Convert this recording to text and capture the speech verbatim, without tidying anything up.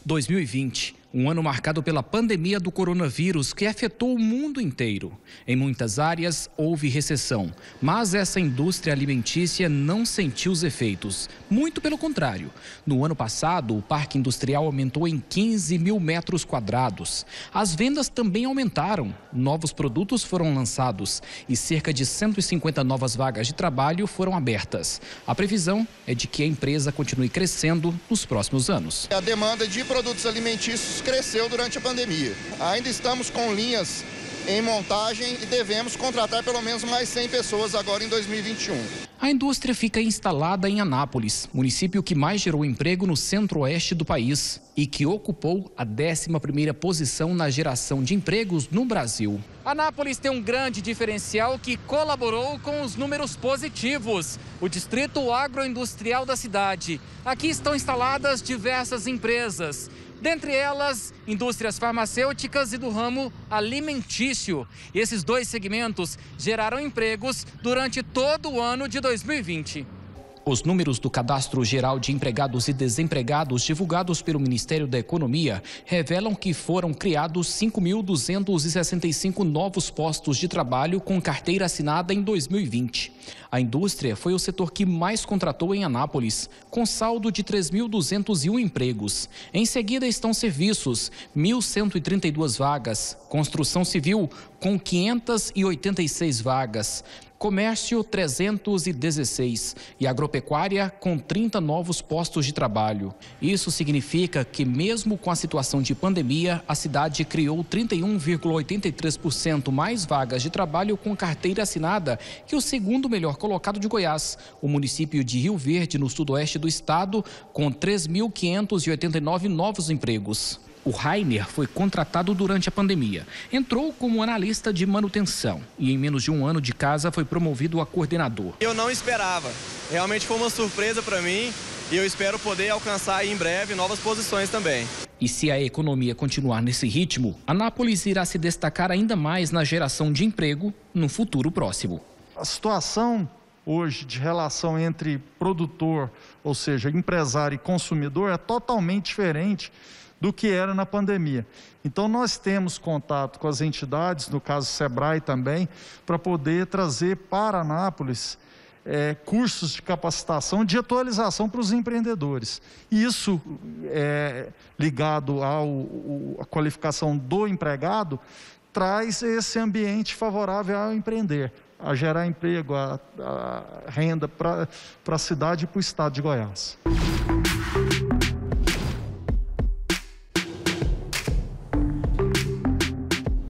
dois mil e vinte, um ano marcado pela pandemia do coronavírus que afetou o mundo inteiro. Em muitas áreas houve recessão, mas essa indústria alimentícia não sentiu os efeitos. Muito pelo contrário. No ano passado, o parque industrial aumentou em quinze mil metros quadrados. As vendas também aumentaram, novos produtos foram lançados e cerca de cento e cinquenta novas vagas de trabalho foram abertas. A previsão é de que a empresa continue crescendo nos próximos anos. A demanda de produtos alimentícios cresceu durante a pandemia. Ainda estamos com linhas em montagem e devemos contratar pelo menos mais cem pessoas agora em dois mil e vinte e um. A indústria fica instalada em Anápolis, município que mais gerou emprego no centro-oeste do país e que ocupou a décima primeira posição na geração de empregos no Brasil. Anápolis tem um grande diferencial que colaborou com os números positivos: o distrito agroindustrial da cidade. Aqui estão instaladas diversas empresas. Dentre elas, indústrias farmacêuticas e do ramo alimentício. Esses dois segmentos geraram empregos durante todo o ano de dois mil e vinte. Os números do Cadastro Geral de Empregados e Desempregados divulgados pelo Ministério da Economia revelam que foram criados cinco mil duzentos e sessenta e cinco novos postos de trabalho com carteira assinada em dois mil e vinte. A indústria foi o setor que mais contratou em Anápolis, com saldo de três mil duzentos e um empregos. Em seguida estão serviços, mil cento e trinta e duas vagas, construção civil, com quinhentas e oitenta e seis vagas, comércio trezentos e dezesseis e agropecuária com trinta novos postos de trabalho. Isso significa que mesmo com a situação de pandemia, a cidade criou trinta e um vírgula oitenta e três por cento mais vagas de trabalho com carteira assinada que o segundo melhor colocado de Goiás, o município de Rio Verde, no sudoeste do estado, com três mil quinhentos e oitenta e nove novos empregos. O Rainer foi contratado durante a pandemia. Entrou como analista de manutenção e em menos de um ano de casa foi promovido a coordenador. Eu não esperava. Realmente foi uma surpresa para mim e eu espero poder alcançar aí em breve novas posições também. E se a economia continuar nesse ritmo, Anápolis irá se destacar ainda mais na geração de emprego no futuro próximo. A situação hoje de relação entre produtor, ou seja, empresário e consumidor, é totalmente diferente do que era na pandemia. Então nós temos contato com as entidades, no caso Sebrae também, para poder trazer para Anápolis é, cursos de capacitação, de atualização para os empreendedores. E isso, é, ligado à qualificação do empregado, traz esse ambiente favorável ao empreender, a gerar emprego, a, a renda para a cidade e para o estado de Goiás.